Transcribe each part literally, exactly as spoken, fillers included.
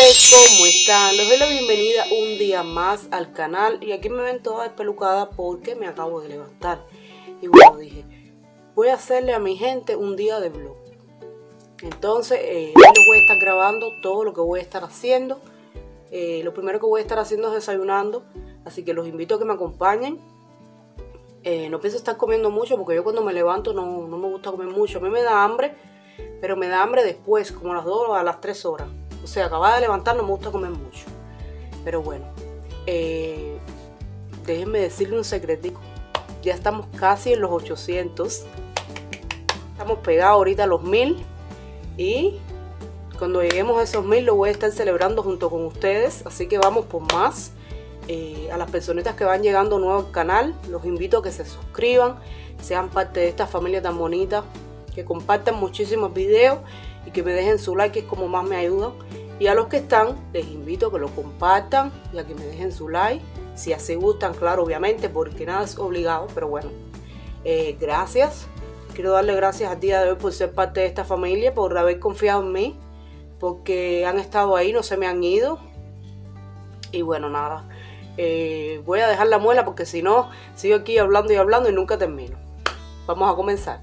gente, ¿cómo están? Les doy la bienvenida un día más al canal. Y aquí me ven toda despelucada porque me acabo de levantar. Y bueno, dije, voy a hacerle a mi gente un día de vlog. Entonces, eh, les voy a estar grabando todo lo que voy a estar haciendo. eh, Lo primero que voy a estar haciendo es desayunando. Así que los invito a que me acompañen. eh, No pienso estar comiendo mucho porque yo cuando me levanto no, no me gusta comer mucho. A mí me da hambre, pero me da hambre después, como a las dos o a las tres horas. O sea, acababa de levantar, no me gusta comer mucho. Pero bueno, eh, déjenme decirle un secretico. Ya estamos casi en los ochocientos. Estamos pegados ahorita a los mil. Y cuando lleguemos a esos mil lo voy a estar celebrando junto con ustedes. Así que vamos por más. Eh, a las personitas que van llegando nuevo al canal, los invito a que se suscriban, sean parte de esta familia tan bonita, que compartan muchísimos videos y que me dejen su like, que es como más me ayudan. Y a los que están, les invito a que lo compartan y a que me dejen su like, si así gustan, claro, obviamente, porque nada es obligado, pero bueno, eh, gracias. Quiero darle gracias al día de hoy por ser parte de esta familia, por haber confiado en mí, porque han estado ahí, no se me han ido. Y bueno, nada, eh, voy a dejar la muela porque si no, sigo aquí hablando y hablando y nunca termino. Vamos a comenzar.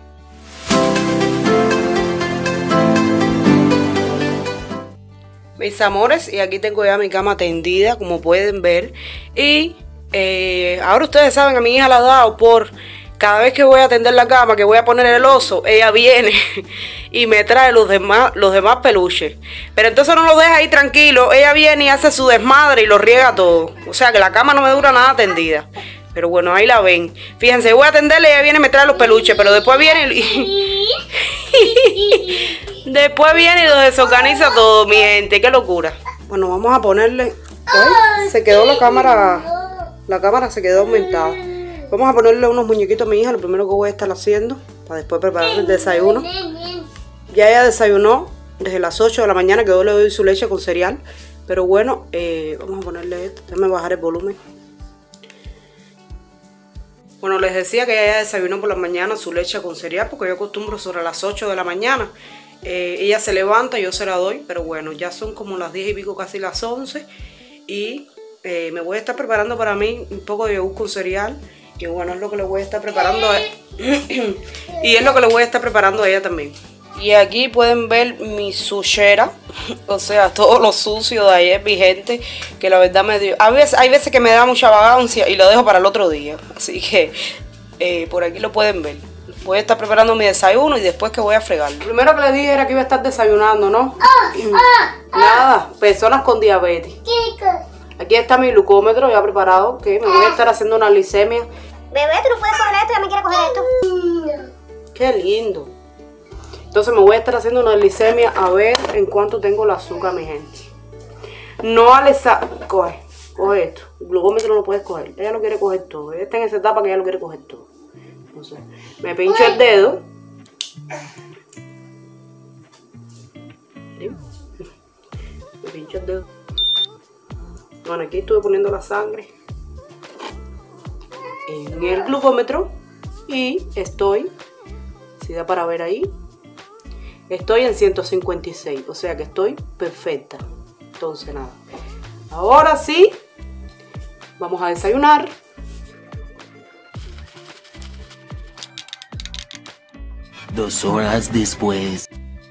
Mis amores, y aquí tengo ya mi cama tendida, como pueden ver. Y eh, ahora ustedes saben, a mi hija la ha dado por cada vez que voy a tender la cama, que voy a poner el oso, ella viene y me trae los demás, los demás peluches. Pero entonces no los deja ahí tranquilo, ella viene y hace su desmadre y lo riega todo. O sea que la cama no me dura nada tendida. Pero bueno, ahí la ven. Fíjense, voy a atenderle y ella viene y me trae los peluches, pero después viene y... después viene y lo desorganiza todo, mi gente. Qué locura. Bueno, vamos a ponerle... Ay, se quedó la cámara... La cámara se quedó aumentada. Vamos a ponerle unos muñequitos a mi hija, lo primero que voy a estar haciendo, para después preparar el desayuno. Ya ella desayunó desde las ocho de la mañana, que yo le doy su leche con cereal. Pero bueno, eh, vamos a ponerle esto. Déjame bajar el volumen. Bueno, les decía que ella desayunó por la mañana su leche con cereal, porque yo acostumbro sobre las ocho de la mañana. Eh, ella se levanta, yo se la doy, pero bueno, ya son como las diez y pico, casi las once. Y eh, me voy a estar preparando para mí un poco de yogur con cereal. Y bueno, es lo que le voy a estar preparando a ella. Y es lo que le voy a estar preparando a ella también. Y aquí pueden ver mi sushera, o sea, todo lo sucio de ayer, mi gente, que la verdad me dio... Hay veces, hay veces que me da mucha vagancia y lo dejo para el otro día. Así que eh, por aquí lo pueden ver. Voy a estar preparando mi desayuno y después que voy a fregar. Lo primero que les dije era que iba a estar desayunando, ¿no? Nada, personas con diabetes. Aquí está mi glucómetro ya preparado, que me voy a estar haciendo una glicemia. Bebé, tú no puedes coger esto, ya me quiere coger esto. Qué lindo. Entonces me voy a estar haciendo una glicemia a ver en cuánto tengo el azúcar, mi gente. No al examen. Coge, coge esto. El glucómetro no lo puedes coger. Ella lo quiere coger todo. Ella está en esa etapa que ella lo quiere coger todo. Entonces, me pincho el dedo. Me pincho el dedo. Bueno, aquí estuve poniendo la sangre en el glucómetro y estoy, si da para ver ahí, estoy en ciento cincuenta y seis, o sea que estoy perfecta. Entonces nada, ahora sí, vamos a desayunar. Dos horas después.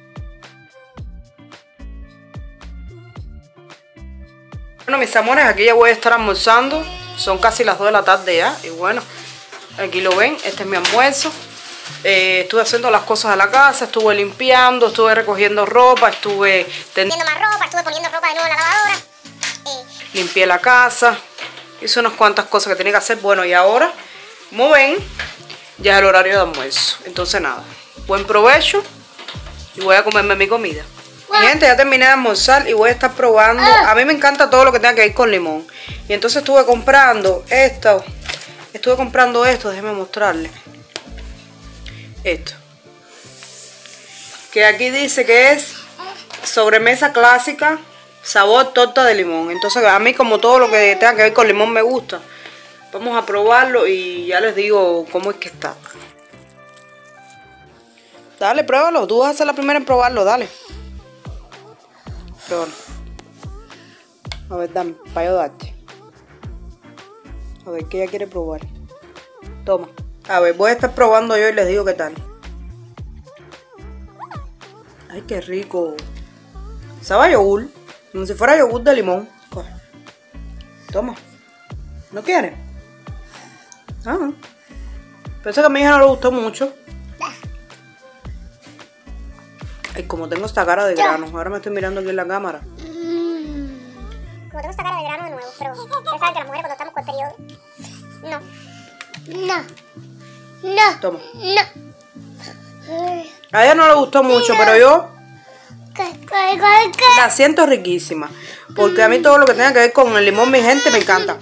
Bueno, mis amores, aquí ya voy a estar almorzando. Son casi las dos de la tarde ya. Y bueno, aquí lo ven, este es mi almuerzo. eh, Estuve haciendo las cosas de la casa, estuve limpiando, estuve recogiendo ropa, estuve Tendiendo más ropa, estuve poniendo ropa de nuevo en la lavadora. Eh. Limpié la casa, hice unas cuantas cosas que tenía que hacer. Bueno, y ahora, como ven, ya es el horario de almuerzo. Entonces nada, buen provecho y voy a comerme mi comida. Mi gente, ya terminé de almorzar y voy a estar probando. A mí me encanta todo lo que tenga que ver con limón. Y entonces estuve comprando esto. Estuve comprando esto, déjenme mostrarles. Esto. Que aquí dice que es sobremesa clásica, sabor torta de limón. Entonces a mí, como todo lo que tenga que ver con limón me gusta. Vamos a probarlo y ya les digo cómo es que está. Dale, pruébalo. Tú vas a ser la primera en probarlo, dale. Pruébalo. A ver, dame, para yo darte. A ver, ¿qué ella quiere probar? Toma. A ver, voy a estar probando yo y les digo qué tal. Ay, qué rico. Sabe a yogur. Como si fuera yogur de limón. Coge. Toma. ¿No quieres? Ah. Pensé que a mi hija no le gustó mucho. Ay, como tengo esta cara de grano. Ahora me estoy mirando aquí en la cámara. Como tengo esta cara de grano de nuevo, pero ustedes saben que las mujeres cuando estamos con el periodo. No. No. No. Toma. No. A ella no le gustó mucho, pero yo ¿Qué, qué, qué, qué? la siento riquísima. Porque a mí todo lo que tenga que ver con el limón, mi gente, me encanta.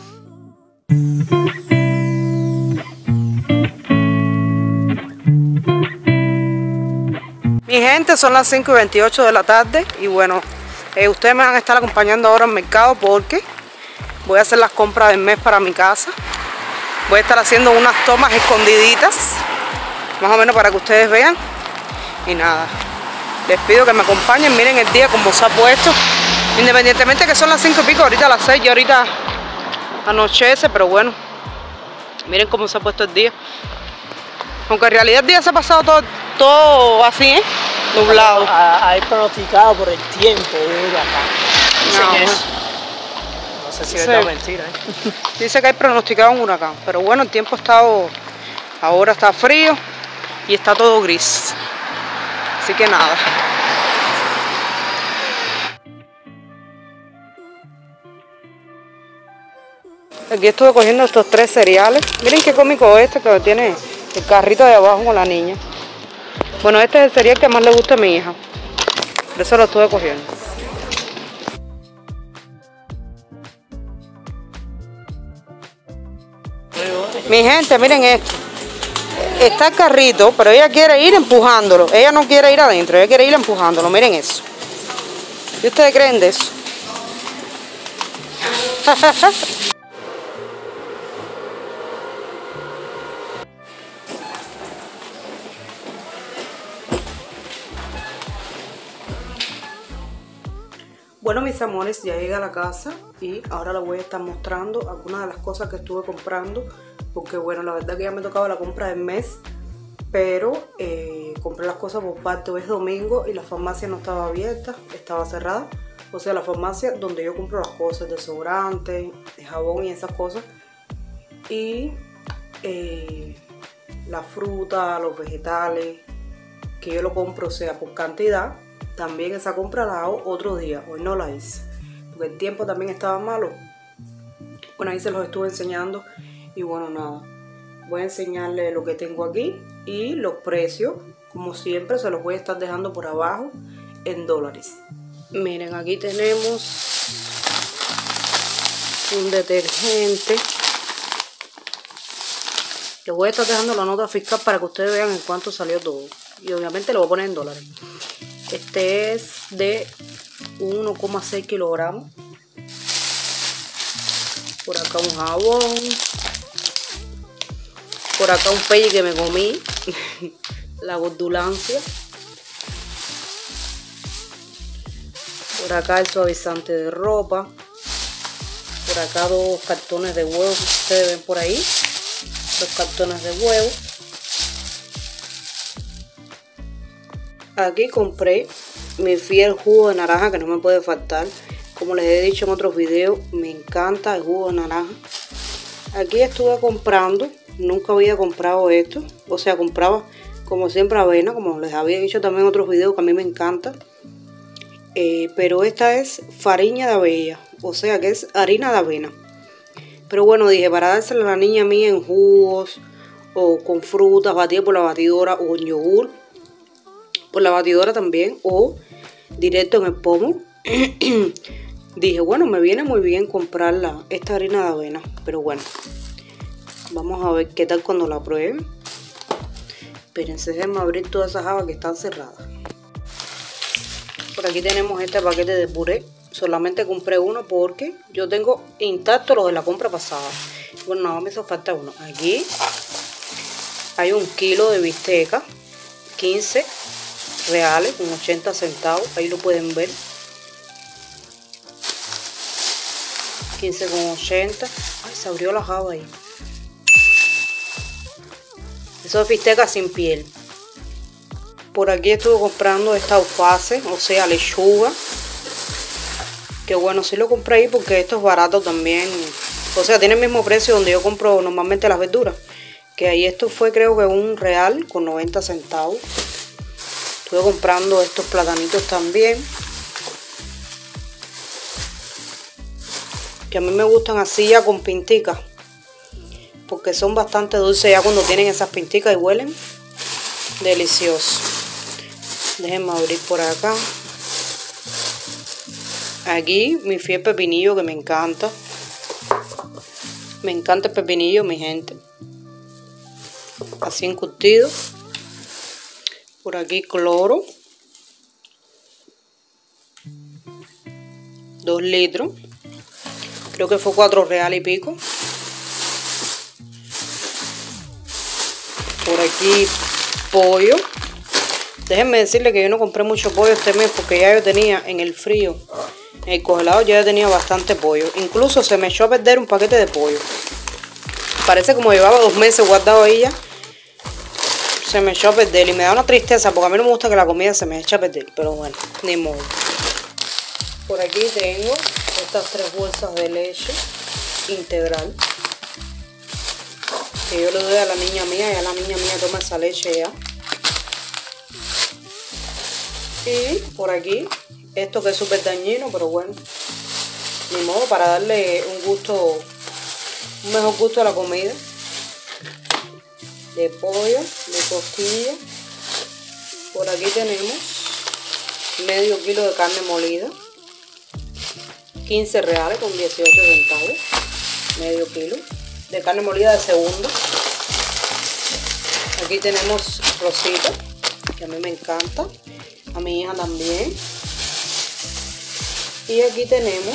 Mi gente, son las cinco y veintiocho de la tarde. Y bueno, eh, ustedes me van a estar acompañando ahora al mercado porque voy a hacer las compras del mes para mi casa. Voy a estar haciendo unas tomas escondiditas, más o menos para que ustedes vean. Y nada, les pido que me acompañen. Miren el día como se ha puesto. Independientemente que son las cinco y pico, ahorita a las seis y ahorita anochece, pero bueno, miren cómo se ha puesto el día. Aunque en realidad el día se ha pasado todo, todo así, ¿eh? Nublado. Hay pronosticado por el tiempo de huracán. Dicen No, eso. No sé si es verdad o mentira, ¿eh? Dice que hay pronosticado un huracán, pero bueno, el tiempo ha estado, ahora está frío y está todo gris. Así que nada. Aquí estuve cogiendo estos tres cereales. Miren qué cómico este que tiene el carrito de abajo con la niña. Bueno, este es el cereal que más le gusta a mi hija. Por eso lo estuve cogiendo. Mi gente, miren esto. Está el carrito, pero ella quiere ir empujándolo. Ella no quiere ir adentro, ella quiere ir empujándolo. Miren eso. ¿Y ustedes creen de eso? Bueno, mis amores, ya llegué a la casa y ahora les voy a estar mostrando algunas de las cosas que estuve comprando. Porque bueno, la verdad que ya me tocaba la compra del mes, pero eh, compré las cosas por parte. Hoy es domingo y la farmacia no estaba abierta, estaba cerrada. O sea, la farmacia donde yo compro las cosas, desodorante, jabón y esas cosas. Y eh, la fruta, los vegetales, que yo lo compro, o sea, por cantidad. También esa compra la hago otro día, hoy no la hice, porque el tiempo también estaba malo. Bueno, ahí se los estuve enseñando y bueno, nada. Voy a enseñarles lo que tengo aquí y los precios, como siempre, se los voy a estar dejando por abajo en dólares. Miren, aquí tenemos un detergente. Les voy a estar dejando la nota fiscal para que ustedes vean en cuánto salió todo. Y obviamente lo voy a poner en dólares. Este es de uno coma seis kilogramos. Por acá un jabón. Por acá un pelle que me comí. La gordulancia. Por acá el suavizante de ropa. Por acá dos cartones de huevo que ustedes ven por ahí. Dos cartones de huevo. Aquí compré mi fiel jugo de naranja que no me puede faltar. Como les he dicho en otros videos, me encanta el jugo de naranja. Aquí estuve comprando, nunca había comprado esto. O sea, compraba como siempre avena, como les había dicho también en otros videos que a mí me encanta. Eh, pero esta es farina de avena, o sea que es harina de avena. Pero bueno, dije, para dársela a la niña mía en jugos o con frutas, batida por la batidora o en yogur. Por la batidora también o directo en el pomo. Dije, bueno, me viene muy bien comprarla, esta harina de avena. Pero bueno, vamos a ver qué tal cuando la pruebe. Espérense, déjenme abrir todas esas habas que están cerradas. Por aquí tenemos este paquete de puré. Solamente compré uno porque yo tengo intacto lo de la compra pasada. Bueno, nada, me hizo falta uno. Aquí hay un kilo de bisteca, quince reales con ochenta centavos, ahí lo pueden ver. quince con ochenta. Ay, se abrió la java ahí. Eso es bisteca sin piel. Por aquí estuve comprando esta alface, o sea, lechuga. Que bueno, sí lo compré ahí porque esto es barato también. O sea, tiene el mismo precio donde yo compro normalmente las verduras. Que ahí esto fue creo que un real con noventa centavos. Estuve comprando estos platanitos también. Que a mí me gustan así ya con pinticas. Porque son bastante dulces ya cuando tienen esas pinticas y huelen delicioso. Déjenme abrir por acá. Aquí mi fiel pepinillo que me encanta. Me encanta el pepinillo, mi gente. Así encurtido. Por aquí cloro. Dos litros. Creo que fue cuatro reales y pico. Por aquí pollo. Déjenme decirle que yo no compré mucho pollo este mes porque ya yo tenía en el frío, en el congelador ya yo tenía bastante pollo. Incluso se me echó a perder un paquete de pollo. Parece como llevaba dos meses guardado ahí ya. Se me echó a perder y me da una tristeza porque a mí no me gusta que la comida se me eche a perder. Pero bueno, ni modo. Por aquí tengo estas tres bolsas de leche integral. Que yo le doy a la niña mía y a la niña mía toma esa leche ya. Y por aquí, esto que es súper dañino, pero bueno, ni modo, para darle un gusto, un mejor gusto a la comida. De pollo, de costilla. Por aquí tenemos medio kilo de carne molida. quince reales con dieciocho centavos. Medio kilo de carne molida de segunda. Aquí tenemos rosita, que a mí me encanta. A mi hija también. Y aquí tenemos...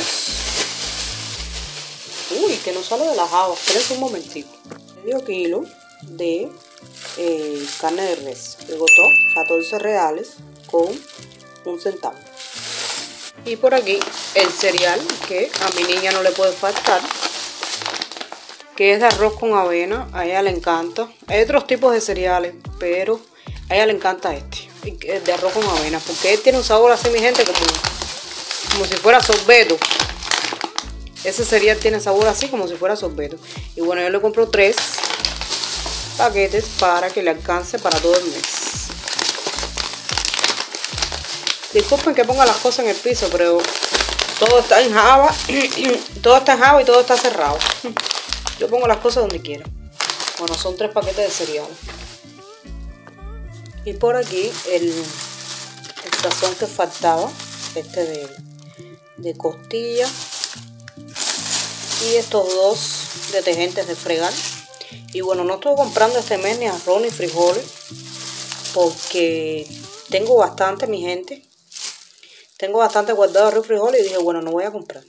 Uy, que no sale de las habas. Espérense un momentito. Medio kilo de eh, carne de res. Me costó catorce reales con un centavo. Y por aquí el cereal que a mi niña no le puede faltar, que es de arroz con avena. A ella le encanta. Hay otros tipos de cereales, pero a ella le encanta este, de arroz con avena, porque él tiene un sabor así, mi gente, como, como si fuera sorbeto. Ese cereal tiene sabor así como si fuera sorbeto. Y bueno, yo le compro tres paquetes para que le alcance para todo el mes. Disculpen que ponga las cosas en el piso, pero todo está en java. Todo está en java y todo está cerrado. Yo pongo las cosas donde quiera. Bueno, son tres paquetes de cereal. Y por aquí el, el sazón que faltaba, este de, de costilla. Y estos dos detergentes de fregar. Y bueno, no estoy comprando este mes ni arroz ni frijoles, porque tengo bastante, mi gente. Tengo bastante guardado arroz y frijoles y dije, bueno, no voy a comprar.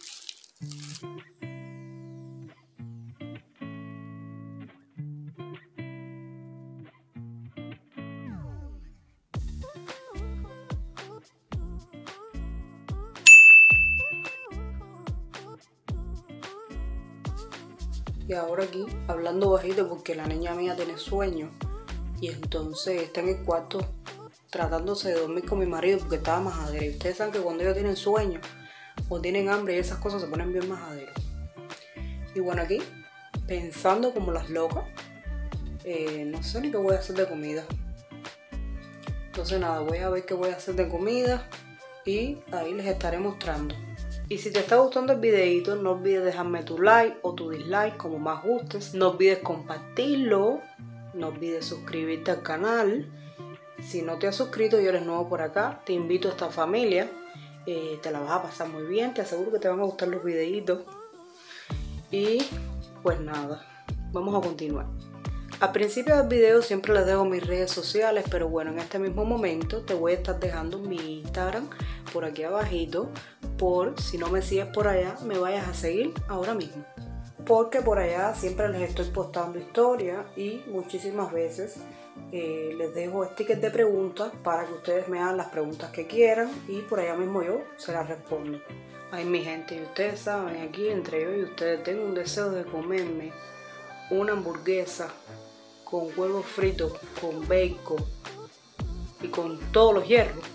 Y ahora aquí, hablando bajito porque la niña mía tiene sueño. Y entonces está en el cuarto tratándose de dormir con mi marido porque estaba majadera. Y ustedes saben que cuando ellos tienen sueño o tienen hambre y esas cosas se ponen bien majaderos. Y bueno, aquí, pensando como las locas, eh, no sé ni qué voy a hacer de comida. Entonces nada, voy a ver qué voy a hacer de comida y ahí les estaré mostrando. Y si te está gustando el videito, no olvides dejarme tu like o tu dislike, como más gustes. No olvides compartirlo. No olvides suscribirte al canal. Si no te has suscrito y eres nuevo por acá, te invito a esta familia. Eh, te la vas a pasar muy bien. Te aseguro que te van a gustar los videitos. Y pues nada, vamos a continuar. Al principio del video siempre les dejo mis redes sociales, pero bueno, en este mismo momento te voy a estar dejando mi Instagram por aquí abajito, por si no me sigues por allá, me vayas a seguir ahora mismo. Porque por allá siempre les estoy postando historias y muchísimas veces eh, les dejo stickers de preguntas para que ustedes me hagan las preguntas que quieran y por allá mismo yo se las respondo. Ay, mi gente, y ustedes saben, aquí entre yo y ustedes tengo un deseo de comerme una hamburguesa con huevos fritos, con bacon y con todos los hierros.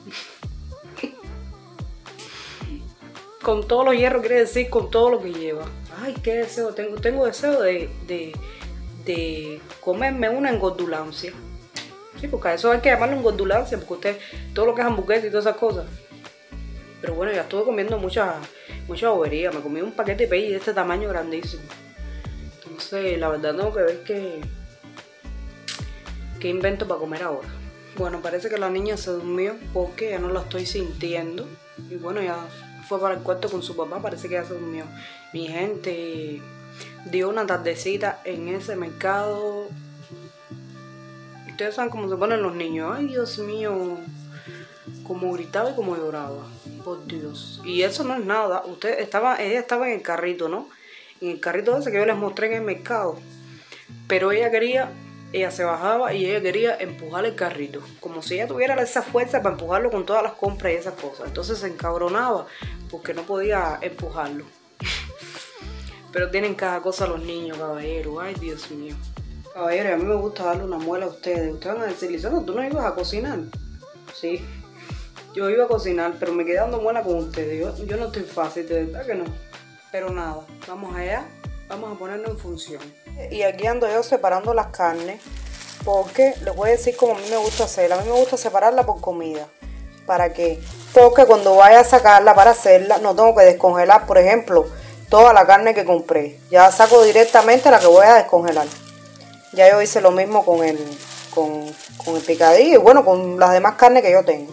Con todos los hierros quiere decir con todo lo que lleva. Ay, qué deseo tengo. Tengo deseo de, de, de comerme una engordulancia. Sí, porque a eso hay que llamarlo engordulancia, porque usted, todo lo que es hamburguesa y todas esas cosas. Pero bueno, ya estuve comiendo mucha, mucha bobería. Me comí un paquete de pey de este tamaño grandísimo. Entonces, la verdad tengo que ver qué, qué invento para comer ahora. Bueno, parece que la niña se durmió porque ya no la estoy sintiendo. Y bueno, ya fue para el cuarto con su papá, parece que ya se durmió. Mi gente dio una tardecita en ese mercado. Ustedes saben cómo se ponen los niños. Ay, Dios mío, como gritaba y como lloraba. Por Dios. Y eso no es nada. Usted estaba, ella estaba en el carrito, ¿no? En el carrito ese que yo les mostré en el mercado. Pero ella quería, ella se bajaba y ella quería empujar el carrito. Como si ella tuviera esa fuerza para empujarlo con todas las compras y esas cosas. Entonces se encabronaba porque no podía empujarlo. Pero tienen cada cosa los niños, caballero. Ay, Dios mío. Caballero, a mí me gusta darle una muela a ustedes. Ustedes van a decir, Lisandro, ¿tú no ibas a cocinar? Sí. Yo iba a cocinar, pero me quedé dando muela con ustedes. Yo, yo no estoy fácil, de verdad que no. Pero nada, vamos allá, vamos a ponerlo en función. Y aquí ando yo separando las carnes, porque les voy a decir cómo a mí me gusta hacerla. A mí me gusta separarla por comida. ¿Para qué? Porque cuando vaya a sacarla para hacerla, no tengo que descongelar, por ejemplo, toda la carne que compré. Ya saco directamente la que voy a descongelar. Ya yo hice lo mismo con el, con, con el picadillo y bueno, con las demás carnes que yo tengo.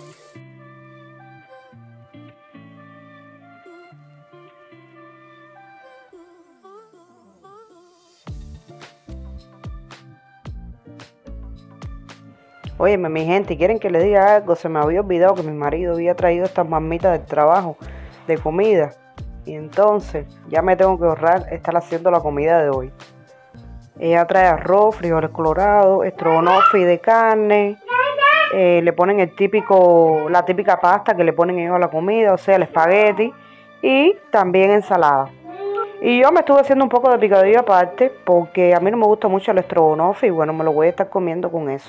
Óyeme, mi gente, ¿quieren que les diga algo? Se me había olvidado que mi marido había traído estas mamitas del trabajo de comida. Y entonces ya me tengo que ahorrar estar haciendo la comida de hoy. Ella trae arroz, frijoles colorados, estrogonofe de carne. Eh, le ponen el típico, la típica pasta que le ponen ellos a la comida, o sea, el espagueti. Y también ensalada. Y yo me estuve haciendo un poco de picadillo aparte porque a mí no me gusta mucho el estrogonofe y bueno, me lo voy a estar comiendo con eso.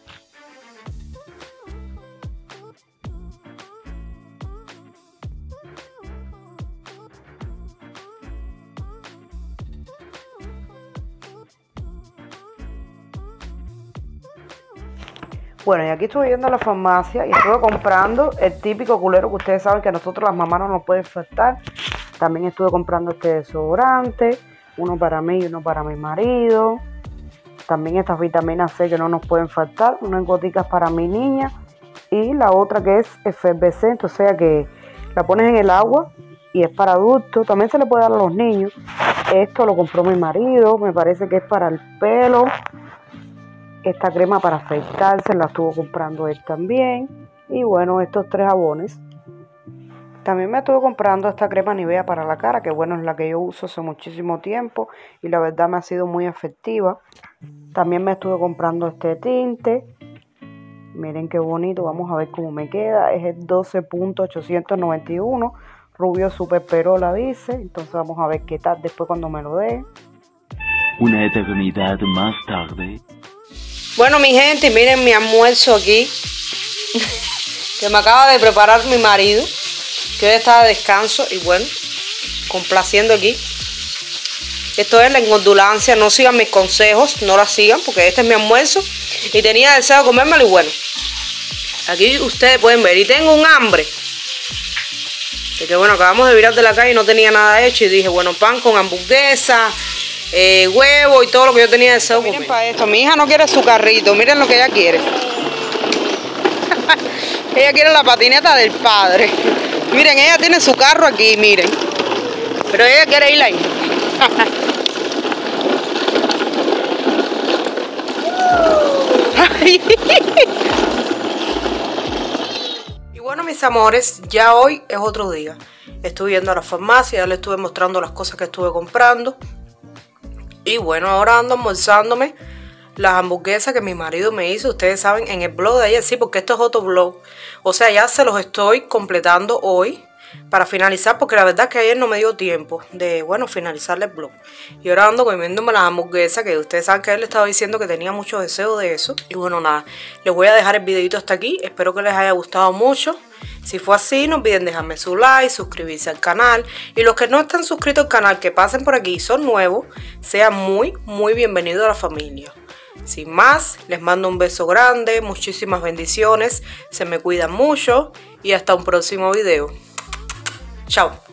Bueno, y aquí estuve yendo a la farmacia y estuve comprando el típico culero que ustedes saben que a nosotros las mamás no nos puede faltar. También estuve comprando este desodorante, uno para mí y uno para mi marido. También estas vitaminas C que no nos pueden faltar, unas goticas para mi niña y la otra que es efervescente, o sea que la pones en el agua y es para adultos. También se le puede dar a los niños. Esto lo compró mi marido, me parece que es para el pelo. Esta crema para afeitarse la estuvo comprando él también. Y bueno, estos tres jabones. También me estuve comprando esta crema Nivea para la cara, que bueno, es la que yo uso hace muchísimo tiempo. Y la verdad me ha sido muy efectiva. También me estuve comprando este tinte. Miren qué bonito, vamos a ver cómo me queda. Es el doce punto ochocientos noventa y uno. Rubio Super Perola dice. Entonces vamos a ver qué tal después cuando me lo dé. Una eternidad más tarde. Bueno, mi gente, miren mi almuerzo aquí, que me acaba de preparar mi marido, que hoy está de descanso y bueno, complaciendo aquí. Esto es la engordulancia, no sigan mis consejos, no la sigan, porque este es mi almuerzo y tenía deseo de comérmelo y bueno, aquí ustedes pueden ver y tengo un hambre. De que bueno, acabamos de virar de la calle y no tenía nada hecho y dije, bueno, pan con hamburguesa, Eh, huevo y todo lo que yo tenía deseo comer. Miren para esto, mi hija no quiere su carrito, miren lo que ella quiere. Ella quiere la patineta del padre. Miren, ella tiene su carro aquí, miren. Pero ella quiere ir ahí. Y bueno, mis amores, ya hoy es otro día. Estuve yendo a la farmacia, ya les estuve mostrando las cosas que estuve comprando. Y bueno, ahora ando almorzándome las hamburguesas que mi marido me hizo. Ustedes saben, en el blog de ayer, sí, porque esto es otro blog. O sea, ya se los estoy completando hoy. para finalizar, porque la verdad es que ayer no me dio tiempo de, bueno, finalizar el vlog. Y ahora ando comiéndome las hamburguesas, que ustedes saben que él le estaba diciendo que tenía mucho deseo de eso. Y bueno, nada, les voy a dejar el videito hasta aquí. Espero que les haya gustado mucho. Si fue así, no olviden dejarme su like, suscribirse al canal. Y los que no están suscritos al canal, que pasen por aquí y son nuevos, sean muy, muy bienvenidos a la familia. Sin más, les mando un beso grande, muchísimas bendiciones, se me cuidan mucho y hasta un próximo video. Chao.